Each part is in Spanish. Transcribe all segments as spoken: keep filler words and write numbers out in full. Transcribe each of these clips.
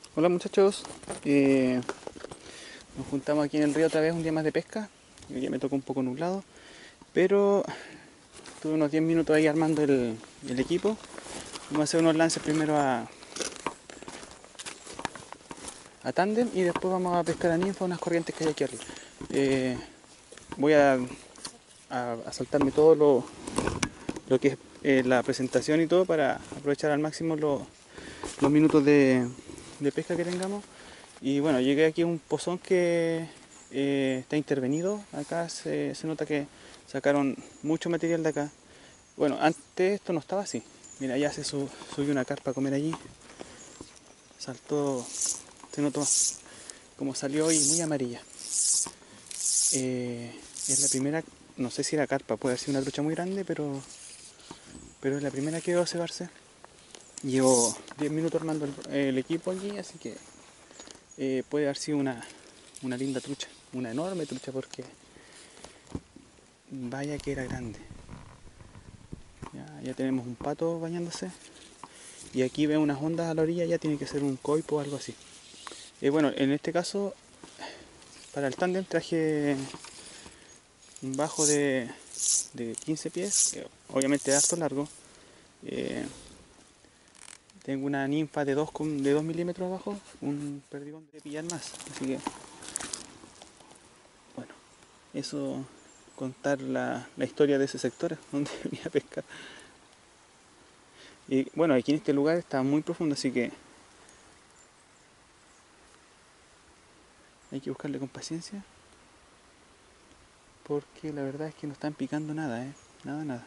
Hola muchachos, eh, nos juntamos aquí en el río otra vez un día más de pesca. Hoy día me tocó un poco nublado, pero tuve unos diez minutos ahí armando el, el equipo. Vamos a hacer unos lances primero a, a tándem y después vamos a pescar a ninfa unas corrientes que hay aquí arriba. Eh, voy a, a, a saltarme todo lo, lo que es eh, la presentación y todo para aprovechar al máximo lo, los minutos de, de pesca que tengamos. Y bueno, llegué aquí a un pozón que eh, está intervenido. Acá se, se nota que sacaron mucho material de acá. Bueno, antes esto no estaba así. Mira, ya se su, subió una carpa a comer allí. Saltó, se notó como salió hoy muy amarilla. Eh, es la primera, no sé si era carpa, puede ser una trucha muy grande, pero, pero es la primera que veo cebarse. Llevo diez minutos armando el, el equipo aquí, así que eh, puede haber sido una, una linda trucha, una enorme trucha, porque vaya que era grande. Ya, ya tenemos un pato bañándose. Y aquí veo unas ondas a la orilla, ya tiene que ser un coipo o algo así. Eh, bueno, en este caso, para el tándem traje un bajo de, de quince pies, eh, obviamente de harto largo. Eh, tengo una ninfa de dos, de dos milímetros abajo, un perdigón de pillar más. Así que, bueno, eso, contar la, la historia de ese sector donde venía a pescar. Y bueno, aquí en este lugar está muy profundo, así que hay que buscarle con paciencia, porque la verdad es que no están picando nada, ¿eh? Nada, nada.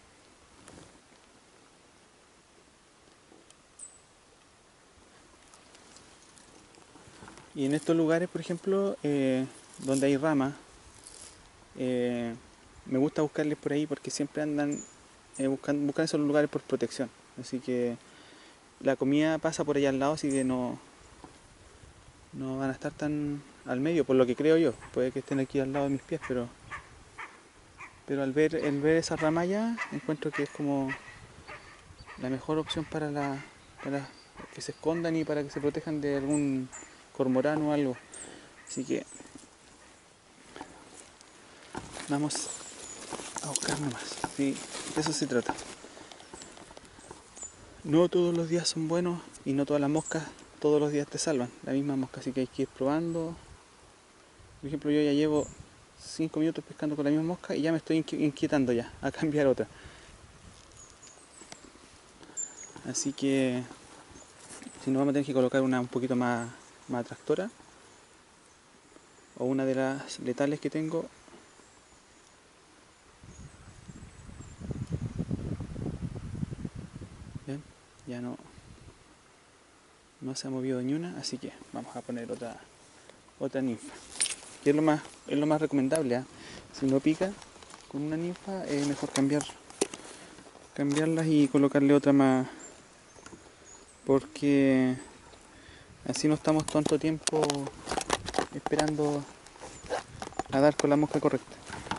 Y en estos lugares, por ejemplo, eh, donde hay ramas, eh, me gusta buscarles por ahí porque siempre andan eh, buscando, buscan esos lugares por protección. Así que la comida pasa por allá al lado, así que no, no van a estar tan al medio, por lo que creo yo. Puede que estén aquí al lado de mis pies, pero, pero al ver, el ver esa ramalla, encuentro que es como la mejor opción para, la, para que se escondan y para que se protejan de algún cormorán o algo. Así que vamos a buscar nomás. Sí, de eso se trata. No todos los días son buenos y no todas las moscas todos los días te salvan. La misma mosca, así que hay que ir probando. Por ejemplo, yo ya llevo cinco minutos pescando con la misma mosca y ya me estoy inquietando ya a cambiar otra. Así que si no, vamos a tener que colocar una un poquito más, más atractora, o una de las letales que tengo. Bien, ya no, no se ha movido ni una, así que vamos a poner otra, otra ninfa. Que es lo más, es lo más recomendable, ¿eh? Si no pica con una ninfa, es mejor cambiar, cambiarlas y colocarle otra más, porque así no estamos tanto tiempo esperando a dar con la mosca correcta.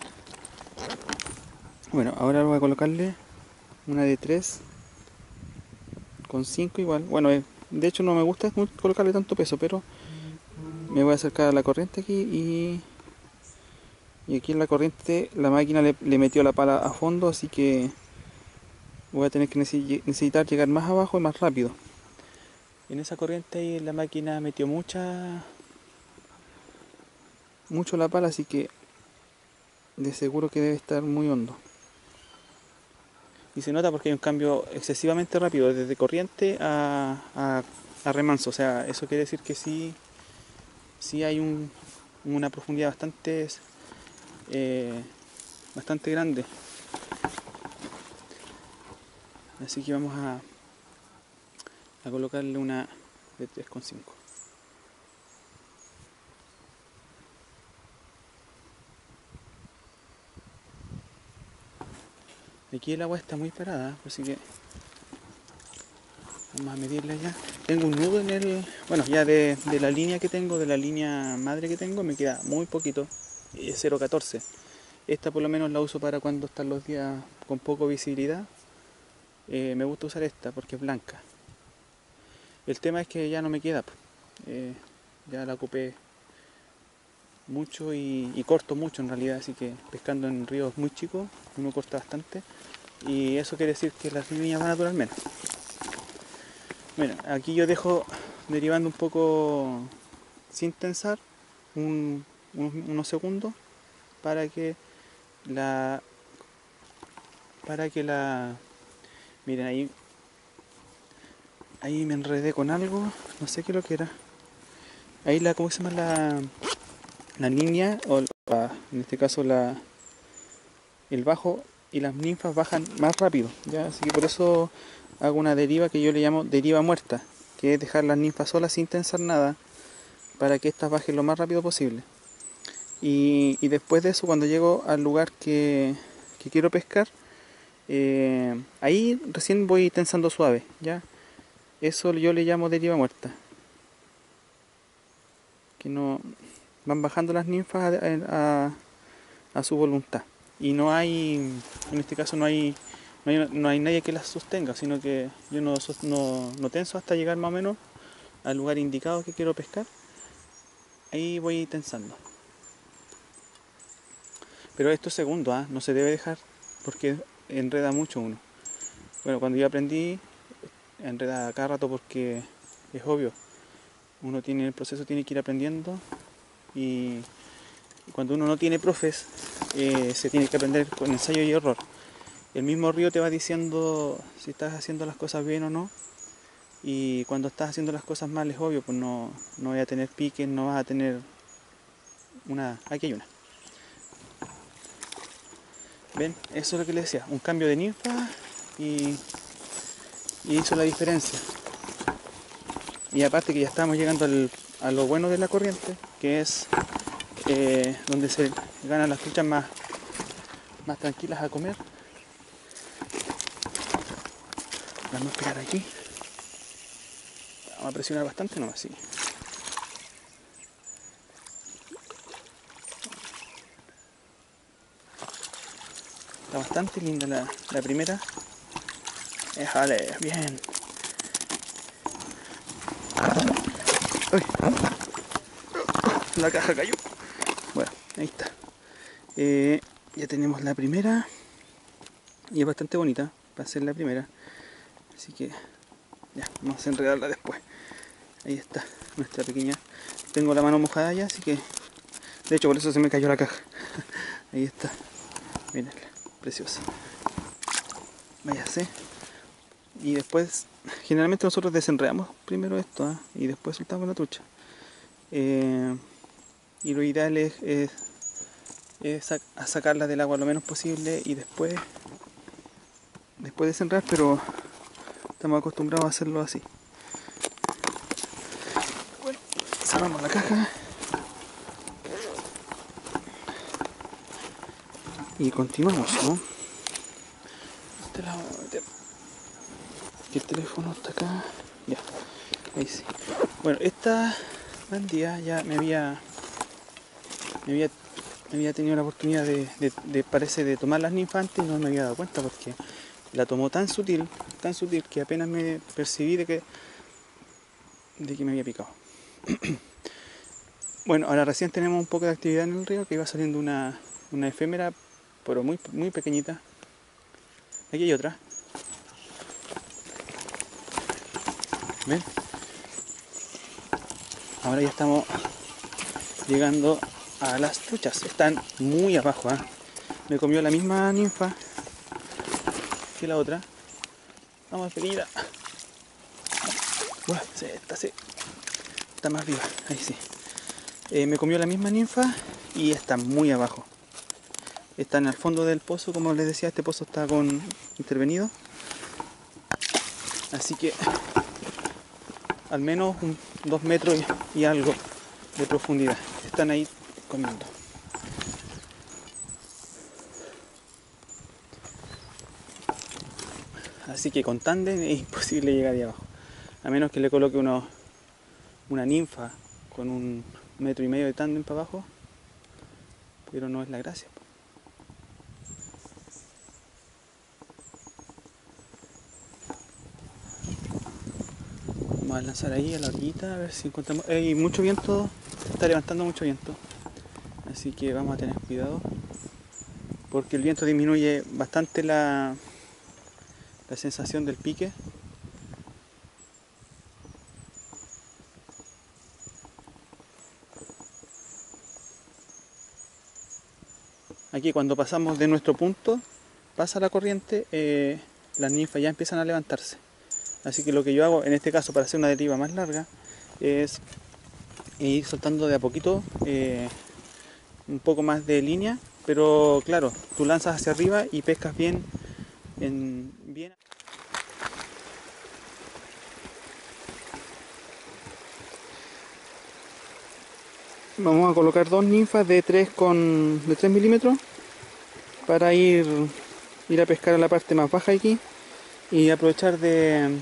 Bueno, ahora voy a colocarle una de tres con cinco igual. Bueno, eh, de hecho no me gusta colocarle tanto peso, pero me voy a acercar a la corriente aquí y, y aquí en la corriente la máquina le, le metió la pala a fondo, así que voy a tener que necesitar llegar más abajo y más rápido. En esa corriente ahí la máquina metió mucha mucho la pala, así que de seguro que debe estar muy hondo. Y se nota porque hay un cambio excesivamente rápido desde corriente a, a, a remanso. O sea, eso quiere decir que sí, sí hay un, una profundidad bastante eh, bastante grande. Así que vamos a, a colocarle una de tres coma cinco. Aquí el agua está muy parada, así que vamos a medirla ya. Tengo un nudo en el... Bueno, ya de, de la línea que tengo, de la línea madre que tengo, me queda muy poquito. Es cero coma catorce. Esta por lo menos la uso para cuando están los días con poco visibilidad. Eh, me gusta usar esta porque es blanca. El tema es que ya no me queda. eh, ya la ocupé mucho y, y corto mucho en realidad, así que pescando en ríos muy chicos uno corta bastante y eso quiere decir que las líneas van a durar menos. Bueno, aquí yo dejo derivando un poco sin tensar un, unos, unos segundos para que la para que la miren ahí ahí me enredé con algo, no sé qué es lo que era. Ahí la, ¿cómo se llama? La, la niña, o la, en este caso la, el bajo y las ninfas bajan más rápido, ¿ya? Así que por eso hago una deriva que yo le llamo deriva muerta, que es dejar las ninfas solas sin tensar nada, para que éstas bajen lo más rápido posible. Y, y después de eso, cuando llego al lugar que, que quiero pescar, eh, ahí recién voy tensando suave, ¿ya? Eso yo le llamo deriva muerta. Que no van bajando las ninfas a, a, a su voluntad. Y no hay, en este caso no hay, no hay, no hay nadie que las sostenga, sino que yo no, no, no tenso hasta llegar más o menos al lugar indicado que quiero pescar. Ahí voy tensando. Pero esto es segundo, ¿eh? No se debe dejar porque enreda mucho uno. Bueno, cuando yo aprendí, enreda cada rato porque es obvio. Uno tiene el proceso, tiene que ir aprendiendo y cuando uno no tiene profes, eh, se tiene que aprender con ensayo y error. El mismo río te va diciendo si estás haciendo las cosas bien o no. Y cuando estás haciendo las cosas mal es obvio, pues no, no vas a tener piques, no vas a tener una... Aquí hay una. ¿Ven? Eso es lo que les decía. Un cambio de ninfa y, y hizo la diferencia. Y aparte que ya estamos llegando al, a lo bueno de la corriente, que es eh, donde se ganan las truchas más, más tranquilas a comer. Vamos a esperar aquí. Vamos a presionar bastante, no así. Está bastante linda la, la primera. Déjale, bien. Uy, la caja cayó. Bueno, ahí está. Eh, ya tenemos la primera. Y es bastante bonita para ser la primera. Así que ya, vamos a enredarla después. Ahí está, nuestra pequeña. Tengo la mano mojada ya, así que... De hecho, por eso se me cayó la caja. Ahí está. Mírenla, preciosa. Váyase. Y después, generalmente nosotros desenredamos primero esto, ¿eh? Y después soltamos la trucha. Eh, y lo ideal es, es, es sac a sacarla del agua lo menos posible y después, después desenredar, pero estamos acostumbrados a hacerlo así. Bueno, cerramos la caja. Y continuamos, ¿no? Este lado, aquí el teléfono está acá. Ya, ahí sí. Bueno, esta bandida ya me había, me había, me había tenido la oportunidad de, de, de, parece, de tomar las ninfas antes y no me había dado cuenta porque la tomó tan sutil, tan sutil que apenas me percibí de que, de que me había picado. Bueno, ahora recién tenemos un poco de actividad en el río, que iba saliendo una, una efémera, pero muy, muy pequeñita. Aquí hay otra. ¿Ven? Ahora ya estamos llegando a las truchas. Están muy abajo, ¿eh? Me comió la misma ninfa que la otra. Vamos, pequeñita. Bueno, sí, esta sí. Está más viva. Ahí sí. Eh, me comió la misma ninfa y está muy abajo. Está en el fondo del pozo, como les decía, este pozo está con intervenido. Así que al menos un, dos metros y, y algo de profundidad. Están ahí comiendo. Así que con tándem es imposible llegar de abajo. A menos que le coloque uno, una ninfa con un metro y medio de tándem para abajo. Pero no es la gracia. Vamos a lanzar ahí a la orillita a ver si encontramos. Hay mucho viento, está levantando mucho viento, así que vamos a tener cuidado porque el viento disminuye bastante la, la sensación del pique. Aquí cuando pasamos de nuestro punto, pasa la corriente, eh, las ninfas ya empiezan a levantarse. Así que lo que yo hago en este caso para hacer una deriva más larga es ir soltando de a poquito eh, un poco más de línea, pero claro, tú lanzas hacia arriba y pescas bien, en, bien. Vamos a colocar dos ninfas de tres con de tres milímetros para ir, ir a pescar a la parte más baja aquí y aprovechar de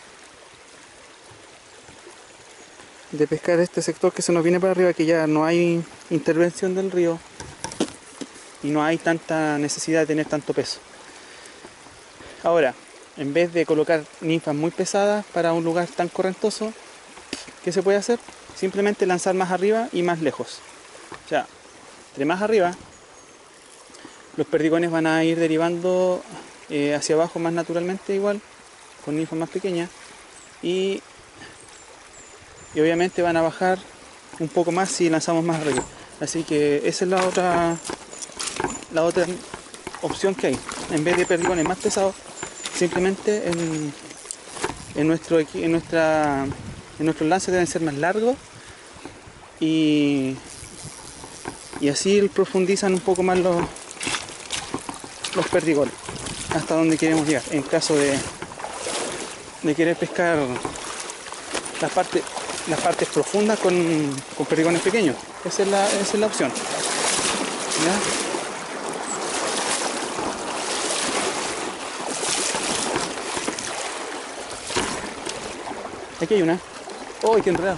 de pescar este sector que se nos viene para arriba, que ya no hay intervención del río y no hay tanta necesidad de tener tanto peso. Ahora, en vez de colocar ninfas muy pesadas para un lugar tan correntoso, ¿qué se puede hacer? Simplemente lanzar más arriba y más lejos. O sea, entre más arriba, los perdigones van a ir derivando eh, hacia abajo más naturalmente igual, con ninfas más pequeñas, y y obviamente van a bajar un poco más si lanzamos más arriba. Así que esa es la otra la otra opción que hay. En vez de perdigones más pesados, simplemente en, en nuestro en nuestra en nuestros lances deben ser más largos y, y así profundizan un poco más los, los perdigones hasta donde queremos llegar. En caso de, de querer pescar las partes las partes profundas con, con perdigones pequeños. Esa es la, esa es la opción. ¿Ya? Aquí hay una. ¡Oh, qué enredado!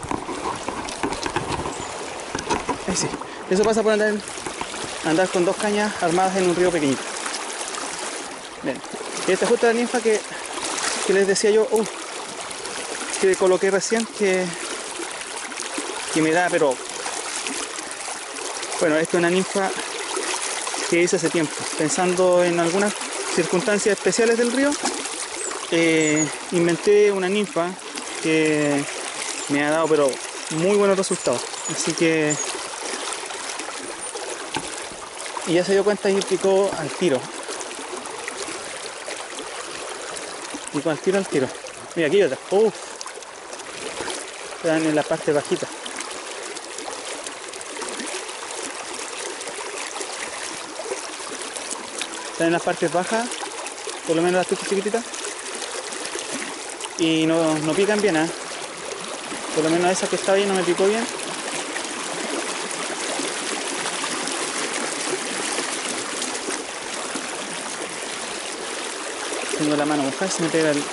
Ahí sí. Eso pasa por andar, andar con dos cañas armadas en un río pequeñito. Bien. Y esta es justo la ninfa que, que les decía yo, uh, que coloqué recién, que que me da, pero bueno, esto es una ninfa que hice hace tiempo, pensando en algunas circunstancias especiales del río. Eh, inventé una ninfa que me ha dado pero muy buenos resultados, así que y ya se dio cuenta y picó al tiro, picó al tiro al tiro. Mira, aquí hay otra. Uff, están en la parte bajita. Están en las partes bajas, por lo menos las truchas chiquititas, y no, no pican bien, ¿eh? Por lo menos esa que estaba ahí no me picó bien. Tengo la mano mojada, se me pega el...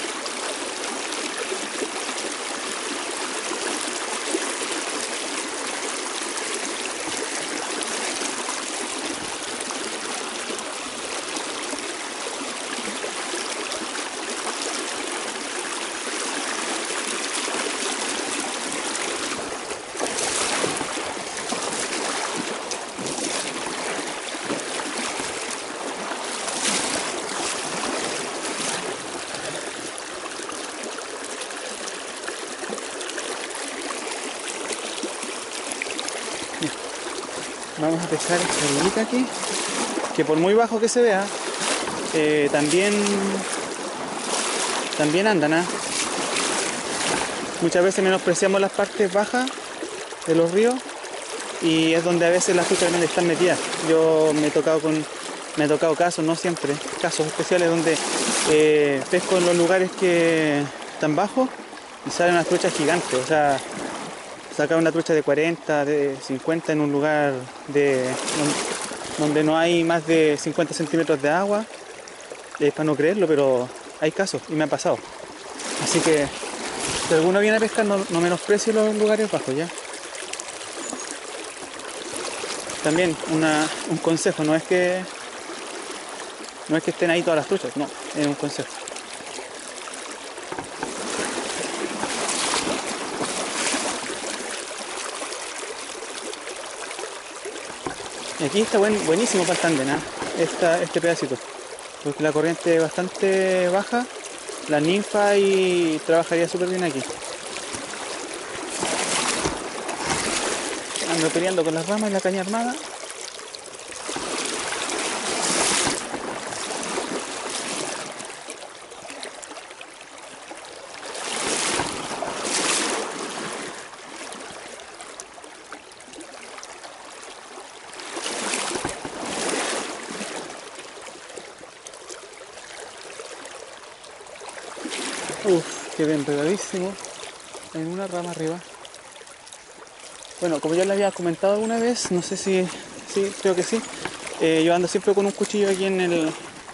Vamos a pescar esta orillita aquí, que por muy bajo que se vea, eh, también también andan, ¿eh? Muchas veces menospreciamos las partes bajas de los ríos y es donde a veces las truchas están metidas. Yo me he tocado con me ha tocado casos, no siempre, casos especiales donde eh, pesco en los lugares que están bajos y salen unas truchas gigantes. O sea, sacar una trucha de cuarenta, de cincuenta en un lugar de donde no hay más de cincuenta centímetros de agua, es para no creerlo, pero hay casos y me ha pasado. Así que si alguno viene a pescar, no, no menosprecie los lugares bajos, ¿ya? También una, un consejo, no es que no es que estén ahí todas las truchas, no, es un consejo. Aquí está buen, buenísimo para el tándem, ¿eh? Esta, este pedacito, porque la corriente es bastante baja, la ninfa y trabajaría súper bien aquí. Ando peleando con las ramas y la caña armada. Uf, quedé enredadísimo en una rama arriba. Bueno, como ya les había comentado alguna vez, no sé si, sí, creo que sí, eh, yo ando siempre con un cuchillo aquí en el,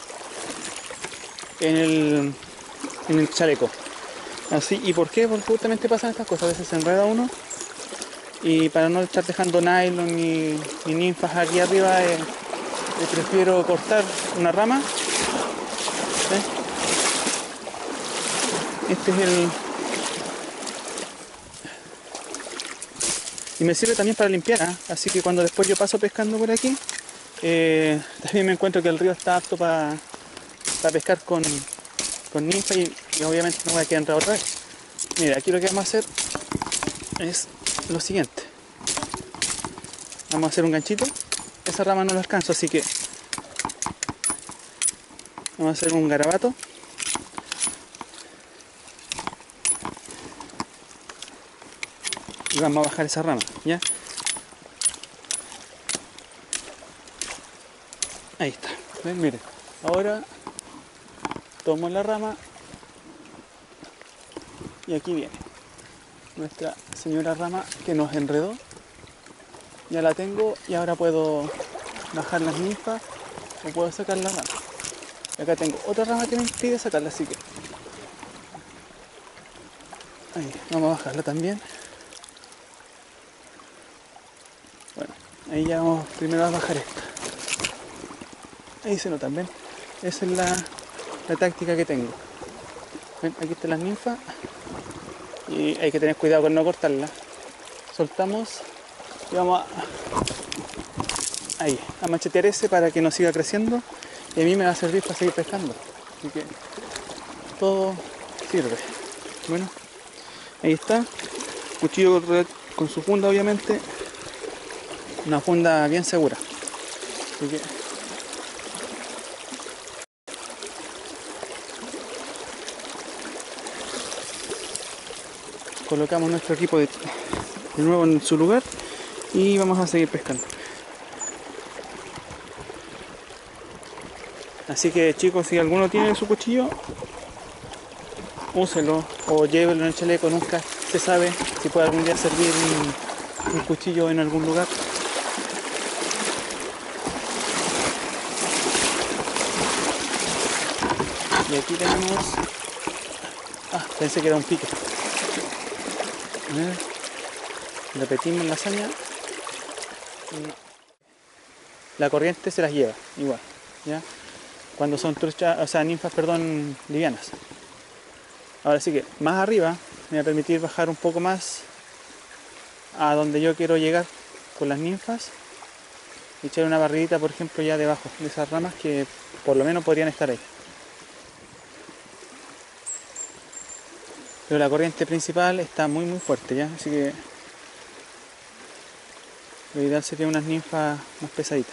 en el, en el chaleco. Así, ¿y por qué? Porque justamente pasan estas cosas, a veces se enreda uno y para no estar dejando nylon ni, ni ninfas aquí arriba, eh, eh, prefiero cortar una rama. ¿Ves? Este es el... Y me sirve también para limpiar, ¿eh? Así que cuando después yo paso pescando por aquí, eh, también me encuentro que el río está apto para pa pescar con, con ninfa y, y obviamente no voy a quedar enredado otra vez. Mira, aquí lo que vamos a hacer es lo siguiente. Vamos a hacer un ganchito. Esa rama no la alcanzo, así que vamos a hacer un garabato. Y vamos a bajar esa rama, ¿ya? Ahí está. ¿Ven? Miren. Ahora tomo la rama y aquí viene nuestra señora rama que nos enredó. Ya la tengo y ahora puedo bajar las ninfas o puedo sacar la rama. Y acá tengo otra rama que me impide sacarla, así que ahí, vamos a bajarla también. Bueno, ahí ya vamos primero a bajar esta. Ahí se notan, ¿ven? Esa es la, la táctica que tengo. ¿Ven? Aquí están las ninfas y hay que tener cuidado con no cortarlas. Soltamos y vamos a, ahí, a machetear ese para que no siga creciendo y a mí me va a servir para seguir pescando. Así que todo sirve. Bueno, ahí está. Cuchillo con su funda, obviamente. Una funda bien segura. Así que colocamos nuestro equipo de, de nuevo en su lugar y vamos a seguir pescando. Así que chicos, si alguno tiene su cuchillo, úselo o llévelo en el chaleco, nunca se sabe si puede algún día servir un, un cuchillo en algún lugar. Y aquí tenemos... Ah, pensé que era un pique. A ver, repetimos la hazaña. La corriente se las lleva, igual, ¿ya? Cuando son truchas, o sea, ninfas, perdón, livianas. Ahora sí que más arriba me va a permitir bajar un poco más a donde yo quiero llegar con las ninfas y echar una barridita, por ejemplo, ya debajo de esas ramas que por lo menos podrían estar ahí. Pero la corriente principal está muy muy fuerte, ¿ya? Así que lo ideal sería unas ninfas más pesaditas.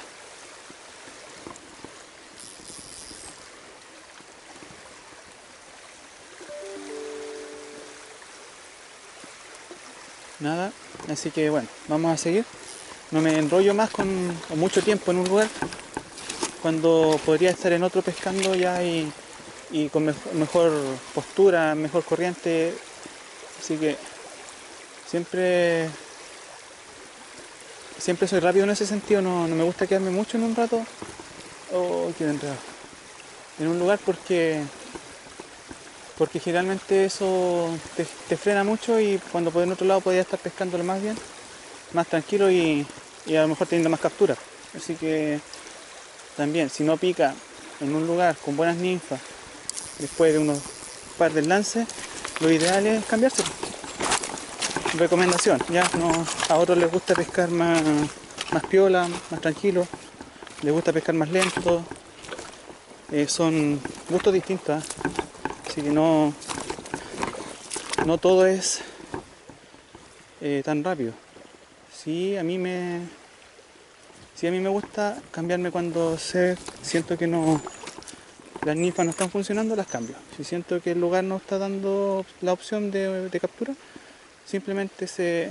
Nada, así que bueno, vamos a seguir. No me enrollo más con, con mucho tiempo en un lugar cuando podría estar en otro pescando ya y, y con mejor, mejor postura, mejor corriente. Así que siempre siempre soy rápido en ese sentido, no, no me gusta quedarme mucho en un rato o quedo enredado en un lugar porque porque generalmente eso te, te frena mucho y cuando por el otro lado podías estar pescándolo más bien, más tranquilo y, y a lo mejor teniendo más captura. Así que también, si no pica en un lugar con buenas ninfas, después de unos par de lances, lo ideal es cambiarse. Recomendación, ya no, a otros les gusta pescar más, más piola, más tranquilo, les gusta pescar más lento. Eh, son gustos distintos, ¿eh? Así que no, no todo es eh, tan rápido. Sí, a mí me, sí, a mí me gusta cambiarme cuando sé, siento que no, las ninfas no están funcionando, las cambio. Si siento que el lugar no está dando la opción de, de captura, simplemente se,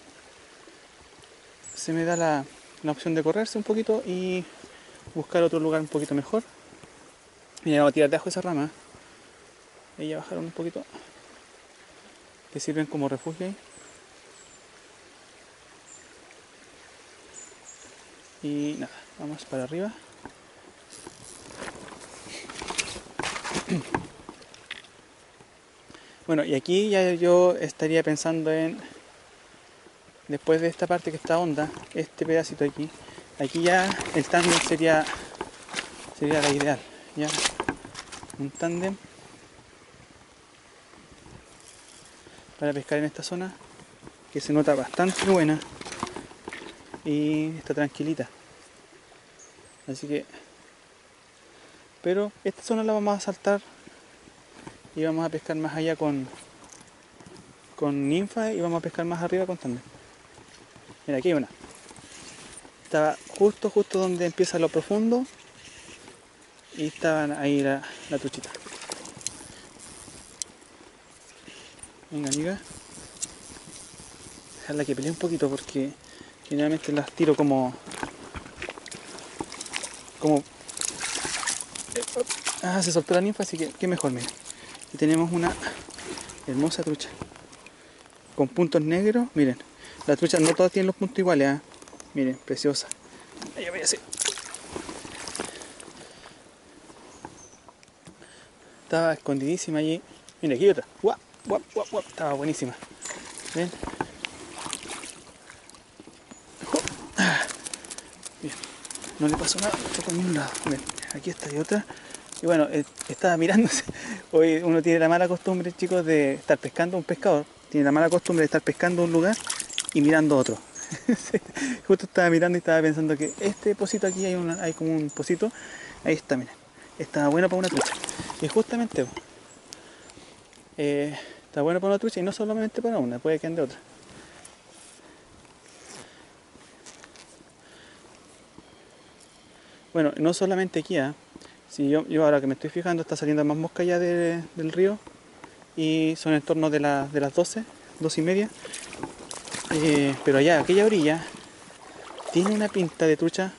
se me da la, la opción de correrse un poquito y buscar otro lugar un poquito mejor. Mira, vamos a tirar debajo esa rama. Ahí ya bajaron un poquito. Que sirven como refugio ahí. Y nada, vamos para arriba. Bueno, y aquí ya yo estaría pensando en, después de esta parte que está honda, este pedacito aquí, aquí ya el tándem sería, sería la ideal, ya, un tándem para pescar en esta zona, que se nota bastante buena y está tranquilita. Así que, pero esta zona la vamos a saltar y vamos a pescar más allá con, con ninfa y vamos a pescar más arriba con tándem. Mira, aquí hay una. Estaba justo, justo donde empieza lo profundo y estaban ahí la, la truchita. Venga, amiga. Dejarla que pelee un poquito porque generalmente las tiro como... como... Ah, se soltó la ninfa, así que qué mejor, mira. Y tenemos una hermosa trucha. Con puntos negros, miren. Las truchas no todas tienen los puntos iguales, ¿eh? Miren, preciosa. Ahí voy a hacer. Estaba escondidísima allí. Mira, aquí hay otra. Guap, guap, guap, guap. Estaba buenísima. ¿Ven? Bien. No le pasó nada, está por ningún lado. Ven, aquí está, hay otra. Y bueno, eh, estaba mirándose. Hoy uno tiene la mala costumbre, chicos, de estar pescando. Un pescador tiene la mala costumbre de estar pescando un lugar y mirando otro. Justo estaba mirando y estaba pensando que este pocito aquí hay, una, hay como un pocito. Ahí está, miren. Está bueno para una trucha. Y justamente eh, está bueno para una trucha y no solamente para una, puede que ande otra. Bueno, no solamente aquí, ¿eh? Si yo, yo ahora que me estoy fijando está saliendo más mosca ya de, del río y son en torno de, la, de las doce, doce y media. Eh, pero allá, aquella orilla tiene una pinta de trucha.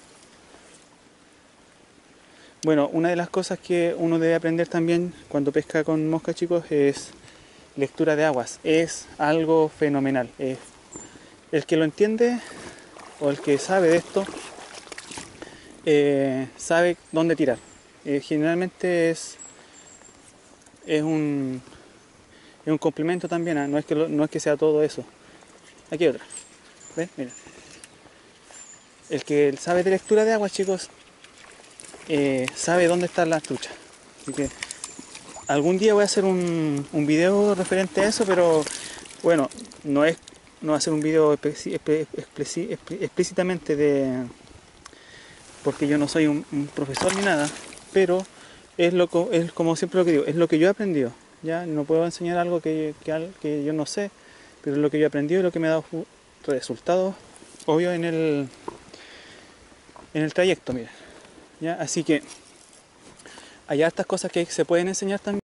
Bueno, una de las cosas que uno debe aprender también cuando pesca con mosca, chicos, es lectura de aguas. Es algo fenomenal. Eh, el que lo entiende o el que sabe de esto eh, sabe dónde tirar. Eh, generalmente es, es, un, es un complemento también, ¿eh? no, es que lo, no es que sea todo eso. Aquí hay otra. ¿Ven? Mira. El que sabe de lectura de aguas, chicos, eh, sabe dónde están las truchas. Así que algún día voy a hacer un, un video referente a eso, pero bueno, no es no va a ser un video explícitamente de... porque yo no soy un, un profesor ni nada, pero es, lo, es como siempre lo que digo, es lo que yo he aprendido. Ya no puedo enseñar algo que, que, que yo no sé, pero es lo que yo he aprendido y lo que me ha dado resultados, obvio, en el, en el trayecto, mira. ¿Ya? Así que hay hartas cosas que se pueden enseñar también.